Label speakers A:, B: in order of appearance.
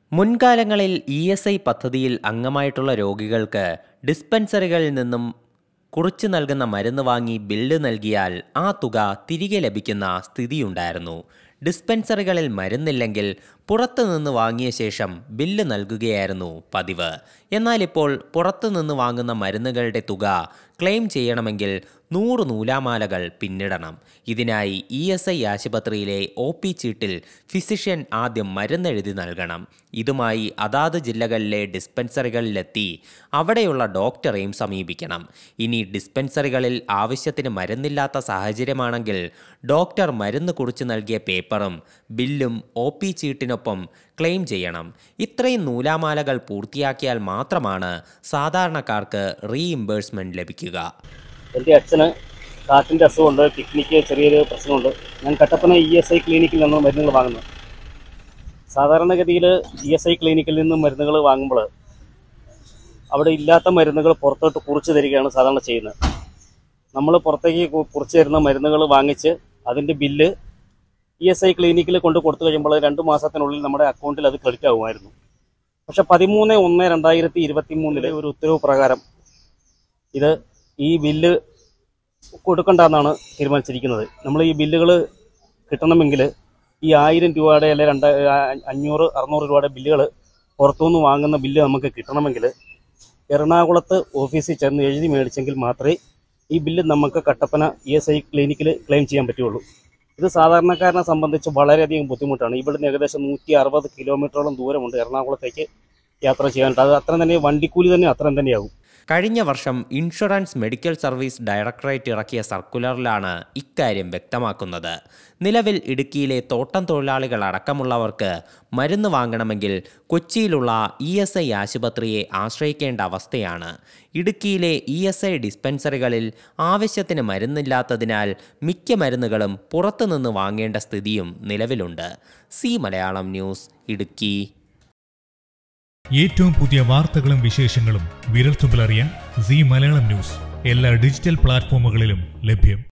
A: മുൻകാലങ്ങളിൽ ഇ.എസ്.ഐ പദ്ധതിയിൽ അംഗമായിട്ടുള്ള രോഗികൾക്ക് ഡിസ്പെൻസറികളിൽ നിന്നും കുറിച്ചു നൽകുന്ന മരുന്ന് വാങ്ങി ബില്ല് നൽകിയാൽ ആ തുക തിരികെ ലഭിക്കുന്ന സ്ഥിതിയുണ്ടായിരുന്നു. ഡിസ്പെൻസറികളിൽ മരുന്നില്ലെങ്കിൽ പുറത്തുനിന്ന് വാങ്ങിയ ശേഷം ബില്ല് നൽകുകയായിരുന്നു പതിവ്. എന്നാലിപ്പോൾ പുറത്തുനിന്ന് വാങ്ങുന്ന മരുന്നുകളുടെ തുക ക്ലെയിം ചെയ്യണമെങ്കിൽ 100 നൂലാമാലകൾ പിന്നിടണം. ഇതിനായി ഇ.എസ്.ഐ ആശുപത്രിയിലെ ഒ.പി ചീട്ടിൽ ഫിസിഷ്യൻ ആദ്യം മരുന്നെഴുതി നൽകണം. ഇതുമായി അതാത് ജില്ലകളിലെ ഡിസ്പെൻസറികളിലെത്തി അവിടെയുള്ള ഡോക്ടറെയും സമീപിക്കണം. ഇനി ഡിസ്പെൻസറികളിൽ ആവശ്യത്തിന് മരുന്നില്ലാത്ത സാഹചര്യമാണെങ്കിൽ ഡോക്ടർ മരുന്ന് കുറിച്ച് നൽകിയ പേപ്പറും ബില്ലും ഒ.പി ചീട്ടിനൊപ്പം ക്ലെയിം ചെയ്യണം. ഇത്രയും നൂലാമാലകൾ പൂർത്തിയാക്കിയാൽ മാത്രമാണ് സാധാരണക്കാർക്ക് റീഇംബേഴ്സ്മെന്റ് ലഭിക്കുക.
B: എൻ്റെ അച്ഛന് കാറ്റിൻ്റെ അസുഖമുണ്ട്, കിഡ്നിക്ക് ചെറിയൊരു പ്രശ്നമുണ്ട്. ഞാൻ കട്ടപ്പന ഇ.എസ്.ഐ ക്ലിനിക്കിൽ നിന്നും മരുന്നുകൾ വാങ്ങുന്നു. സാധാരണഗതിയിൽ ഇ.എസ്.ഐ ക്ലിനിക്കിൽ നിന്നും മരുന്നുകൾ വാങ്ങുമ്പോൾ അവിടെ ഇല്ലാത്ത മരുന്നുകൾ പുറത്തോട്ട് കുറിച്ച് തരികയാണ് സാധാരണ ചെയ്യുന്നത്. നമ്മൾ പുറത്തേക്ക് കുറിച്ച് തരുന്ന മരുന്നുകൾ വാങ്ങിച്ച് അതിൻ്റെ ബില്ല് ഇ.എസ്.ഐ ക്ലിനിക്കിൽ കൊണ്ട് കൊടുത്തു കഴിയുമ്പോൾ 2 മാസത്തിനുള്ളിൽ നമ്മുടെ അക്കൗണ്ടിൽ അത് ക്രെഡിറ്റ് ആകുമായിരുന്നു. പക്ഷെ 13/1/2023 ഒരു ഉത്തരവ് പ്രകാരം ഈ ബില്ല് കൊടുക്കണ്ടെന്നാണ് തീരുമാനിച്ചിരിക്കുന്നത്. നമ്മൾ ഈ ബില്ലുകൾ കിട്ടണമെങ്കിൽ ഈ 1000 രൂപയുടെ അല്ലെ 500-600 രൂപയുടെ ബില്ലുകൾ പുറത്തുനിന്ന് വാങ്ങുന്ന ബില്ല് നമുക്ക് കിട്ടണമെങ്കിൽ എറണാകുളത്ത് ഓഫീസിൽ ചെന്ന് എഴുതി മേടിച്ചെങ്കിൽ മാത്രമേ ഈ ബില്ല് നമുക്ക് കട്ടപ്പന ഇ.എസ്.ഐ ക്ലിനിക്കിൽ ക്ലെയിം ചെയ്യാൻ പറ്റുള്ളൂ. ഇത് സാധാരണക്കാരനെ സംബന്ധിച്ച് വളരെയധികം ബുദ്ധിമുട്ടാണ്. ഇവിടുന്ന് ഏകദേശം 160 കിലോമീറ്ററോളം ദൂരമുണ്ട് എറണാകുളത്തേക്ക് യാത്ര ചെയ്യാനായിട്ട്. അത് അത്രയും തന്നെ വണ്ടിക്കൂലി തന്നെ അത്രയും തന്നെയാകും.
A: കഴിഞ്ഞ വർഷം ഇൻഷുറൻസ് മെഡിക്കൽ സർവീസ് ഡയറക്ടറേറ്റ് ഇറക്കിയ സർക്കുലറിലാണ് ഇക്കാര്യം വ്യക്തമാക്കുന്നത്. നിലവിൽ ഇടുക്കിയിലെ തോട്ടം തൊഴിലാളികൾ അടക്കമുള്ളവർക്ക് മരുന്ന് വാങ്ങണമെങ്കിൽ കൊച്ചിയിലുള്ള ഇ.എസ്.ഐ ആശുപത്രിയെ ആശ്രയിക്കേണ്ട അവസ്ഥയാണ്. ഇടുക്കിയിലെ ഇ.എസ്.ഐ ഡിസ്പെൻസറികളിൽ ആവശ്യത്തിന് മരുന്നില്ലാത്തതിനാൽ മിക്ക മരുന്നുകളും പുറത്തുനിന്ന് വാങ്ങേണ്ട സ്ഥിതിയും നിലവിലുണ്ട്. C Malayalam news, Idukki.
C: ഏറ്റവും പുതിയ വാർത്തകളും വിശേഷങ്ങളും വിരൽത്തുമ്പിലറിയാൻ സി മലയാളം ന്യൂസ് എല്ലാ ഡിജിറ്റൽ പ്ലാറ്റ്ഫോമുകളിലും ലഭ്യം.